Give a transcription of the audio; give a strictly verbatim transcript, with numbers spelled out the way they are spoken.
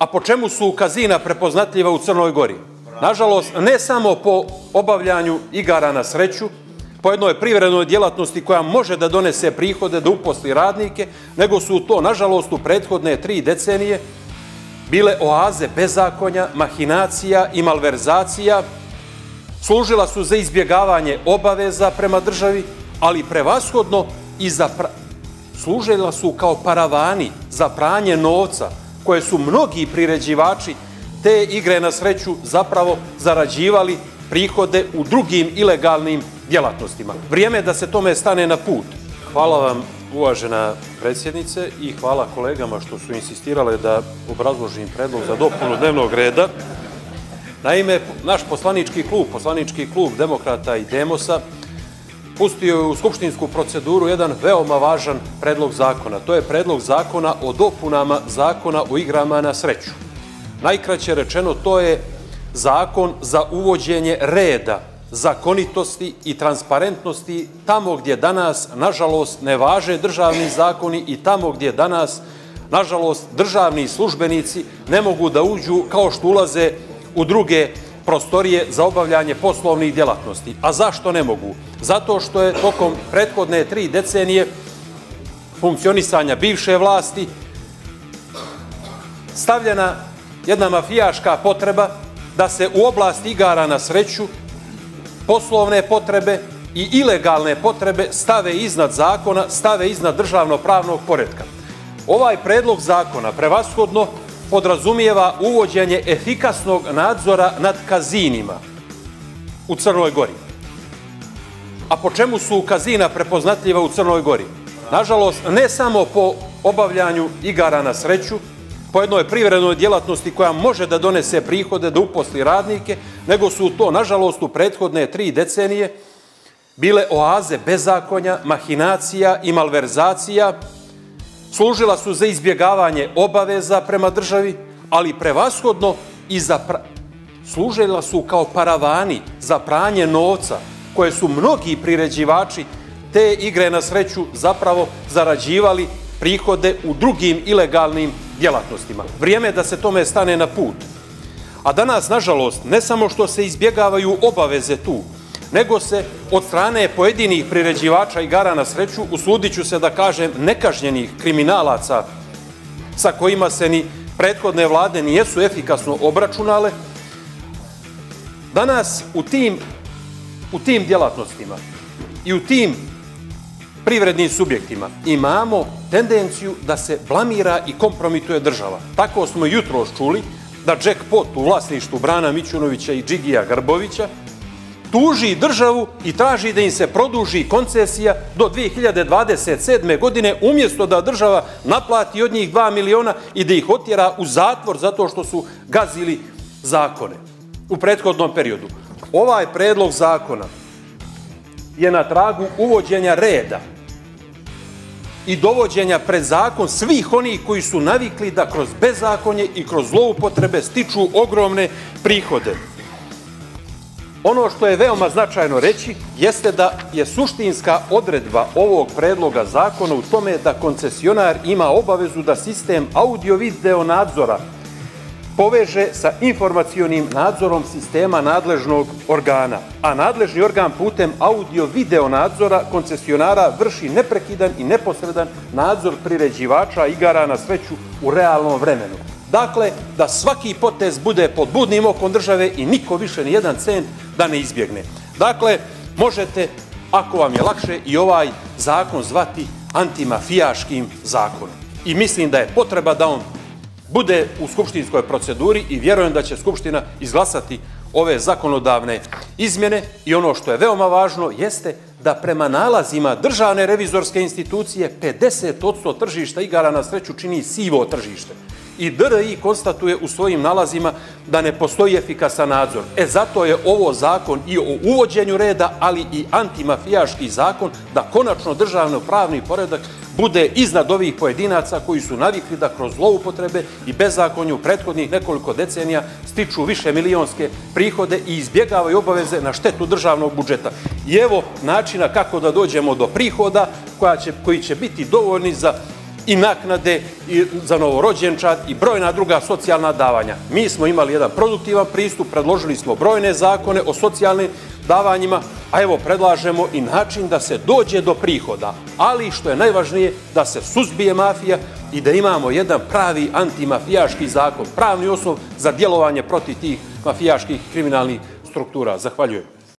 A po čemu su kazina prepoznatljiva u Crnoj Gori? Nažalost, ne samo po obavljanju igara na sreću, po jednoj privrednoj djelatnosti koja može da donese prihode, da uposli radnike, nego su to, nažalost, u prethodne tri decenije bile oaze bezakonja, mahinacija i malverzacija, služila su za izbjegavanje obaveza prema državi, ali prevashodno i za pra... služila su kao paravani za pranje novca, koje su mnogi priređivači te igre na sreću zapravo zarađivali prihode u drugim ilegalnim djelatnostima. Vrijeme je da se tome stane na put. Hvala vam, uvažena predsjednice, i hvala kolegama što su insistirale da obrazložim predlog za dopunu dnevnog reda. Naime, naš poslanički klub, poslanički klub Demokrata i Demosa, pustio je u skupštinsku proceduru jedan veoma važan predlog zakona. To je predlog zakona o dopunama zakona o igrama na sreću. Najkraće rečeno, to je zakon za uvođenje reda, zakonitosti i transparentnosti tamo gdje danas, nažalost, ne važe državni zakoni i tamo gdje danas, nažalost, državni službenici ne mogu da uđu kao što ulaze u druge prostorije za obavljanje poslovnih djelatnosti. A zašto ne mogu? Zato što je tokom prethodne tri decenije funkcionisanja bivše vlasti stavljena jedna mafijaška potreba da se u oblasti igara na sreću poslovne potrebe i ilegalne potrebe stave iznad zakona, stave iznad državno-pravnog poretka. Ovaj predlog zakona prevashodno podrazumijeva uvođenje efikasnog nadzora nad kazinima u Crnoj Gori. A po čemu su kazina prepoznatljiva u Crnoj Gori? Nažalost, ne samo po obavljanju igara na sreću, po jednoj privrednoj djelatnosti koja može da donese prihode, da uposli radnike, nego su to, nažalost, u prethodne tri decenije bile oaze bezakonja, mahinacija i malverzacija, služila su za izbjegavanje obaveza prema državi, ali prevashodno i za pra... služila su kao paravani za pranje novca, koje su mnogi priređivači te igre na sreću zapravo zarađivali prihode u drugim ilegalnim djelatnostima. Vrijeme je da se tome stane na put. A danas, nažalost, ne samo što se izbjegavaju obaveze tu, nego se od strane pojedinih priređivača igara na sreću, usudit ću se da kažem nekažnjenih kriminalaca sa kojima se ni prethodne vlade nijesu efikasno obračunale, danas u tim, u tim djelatnostima i u tim privrednim subjektima imamo tendenciju da se blamira i kompromituje država. Tako smo jutros čuli da jackpot u vlasništvu Brana Mićunovića i Džigija Grbovića tuži državu i traži da im se produži koncesija do dvije hiljade dvadeset sedme. godine, umjesto da država naplati od njih dva miliona i da ih otjera u zatvor zato što su gazili zakone u prethodnom periodu. Ovaj predlog zakona je na tragu uvođenja reda i dovođenja pred zakon svih onih koji su navikli da kroz bezakonje i kroz zloupotrebe stiču ogromne prihode. Ono što je veoma značajno reći jeste da je suštinska odredba ovog predloga zakona u tome da koncesionar ima obavezu da sistem audio-video nadzora poveže sa informacionim nadzorom sistema nadležnog organa, a nadležni organ putem audio-video nadzora koncesionara vrši neprekidan i neposredan nadzor priređivača igara na sreću u realnom vremenu. Dakle, da svaki potez bude pod budnim okom države i niko više ni jedan cent da ne izbjegne. Dakle, možete, ako vam je lakše, i ovaj zakon zvati antimafijaškim zakonom. I mislim da je potreba da on bude u skupštinskoj proceduri i vjerujem da će Skupština izglasati ove zakonodavne izmjene. I ono što je veoma važno jeste da prema nalazima državne revizorske institucije pedeset posto tržišta igara na sreću čini sivo tržište. I D R I konstatuje u svojim nalazima da ne postoji efikasan nadzor. E zato je ovo zakon i o uvođenju reda, ali i antimafijaški zakon, da konačno državno-pravni poredak bude iznad ovih pojedinaca koji su navikli da kroz zloupotrebe i bezakonju prethodnih nekoliko decenija stiču više milionske prihode i izbjegavaju obaveze na štetu državnog budžeta. I evo načina kako da dođemo do prihoda koja će, koji će biti dovoljni za i naknade i za novorođenčad i brojna druga socijalna davanja. Mi smo imali jedan produktivan pristup, predložili smo brojne zakone o socijalnim davanjima, a evo predlažemo i način da se dođe do prihoda, ali što je najvažnije da se suzbije mafija i da imamo jedan pravi antimafijaški zakon, pravni osnov za djelovanje protiv tih mafijaških kriminalnih struktura. Zahvaljujem.